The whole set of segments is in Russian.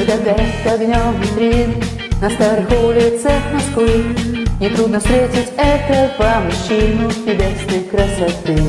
когда горят огнем витрин на старых улицах Москвы. Нетрудно встретить этого мужчину небесной красоты.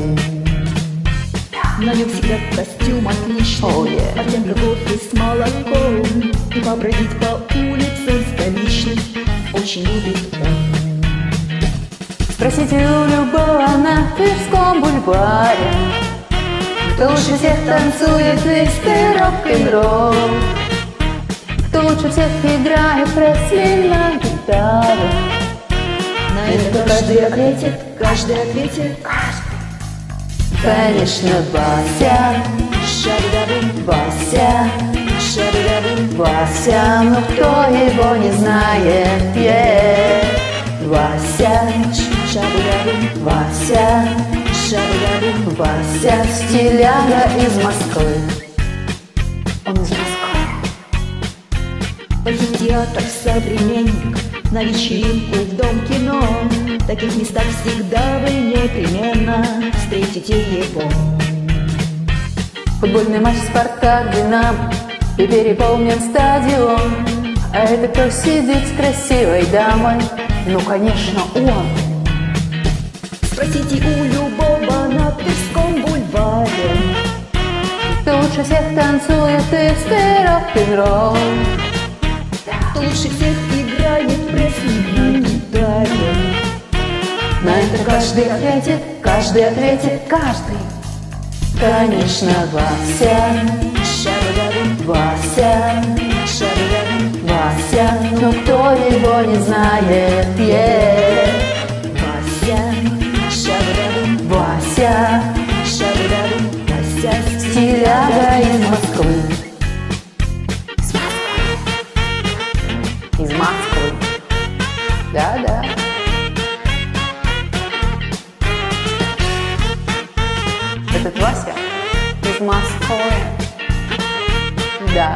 На нем всегда костюм отличный, оттенка кофе с молоком. И побродить по улицам столичным очень любит он. Спросите у любого на Тверском бульваре, кто лучше всех танцует твисты рок-н-ролл, кто лучше всех играет Пресли на гитаре. На это каждый ответит, каждый ответит, конечно, Вася, шабидабум, Вася, шабидабум, Вася, но кто его не знает, Вася, шабидабум, Вася, шабидабум, Вася, стиляга из Москвы. Он из Москвы. Пойти в театр «Современник», на вечеринку в Дом кино. В таких местах всегда вы непременно встретите его. Футбольный матч «Спартак», «Динамо» и переполнен стадион. А это кто сидит с красивой дамой? Ну, конечно, он. Спросите у любого на Тверском бульваре, Кто лучше всех танцует твисты рок-н-ролл, кто лучше всех играет Пресли на гитаре. на это каждый ответит, каждый ответит, каждый. Конечно, Вася, Шабидабум, Вася, шабидабум, Вася, но кто его не знает, Вася, шабидабум, Вася, шабидабум, Вася, стиляга из Москвы. Из Москвы. Да-да. Этот Вася из Москвы. Да.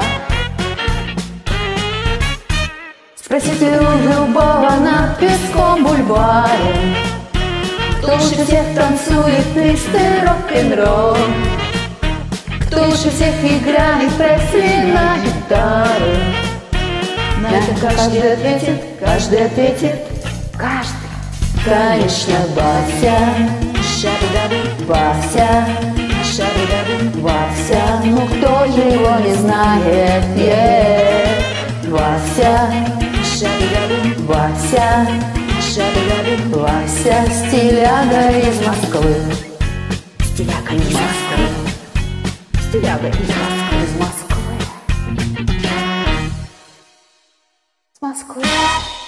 Спросите у любого на Тверском бульваре, кто лучше всех танцует твисты рок-н-ролл, кто лучше всех играет Пресли на гитаре. На это каждый ответит, каждый ответит, каждый. Конечно, Вася, шабидабум, Вася, шабидабум, Вася, ну кто же его не знает, Вася, шабидабум, Вася, шабидабум, Вася, стиляга из Москвы. стиляга из Москвы, стиляга из Москвы. Из Москвы. С Москвы.